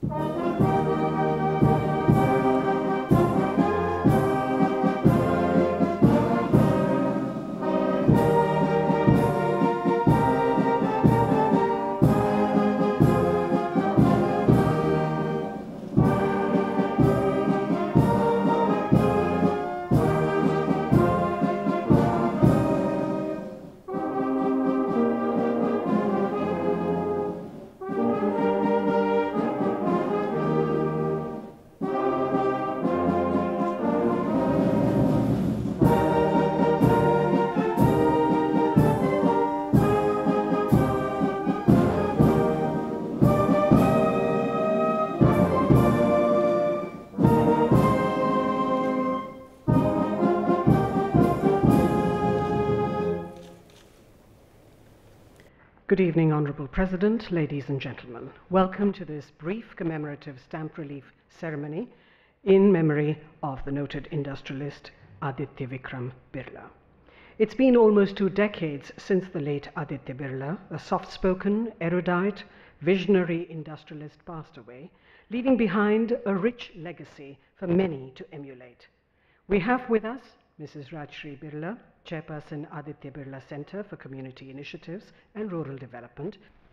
Good evening, Honourable President, ladies and gentlemen. Welcome to this brief commemorative stamp relief ceremony in memory of the noted industrialist Aditya Vikram Birla. It's been almost 2 decades since the late Aditya Birla, a soft-spoken, erudite, visionary industrialist, passed away, leaving behind a rich legacy for many to emulate. We have with us Mrs. Shri Birla, Chairperson, Aditya Birla Center for Community Initiatives and Rural Development,